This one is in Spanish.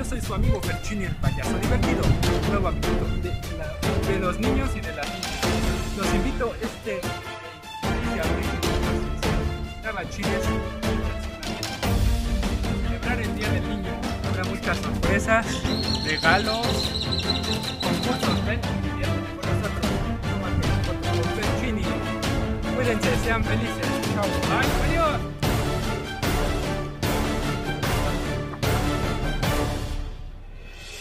soy su amigo Ferchini, el payaso divertido, nuevo amigo de los niños y de las niñas. Los invito este 6 de abril a Tabachiles a celebrar el Día del Niño. Habrá muchas sorpresas, regalos, concursos. Ven y diviértete con nosotros. Tómate una foto con Ferchini. Cuídense, sean felices. Chao. Bye. Adiós.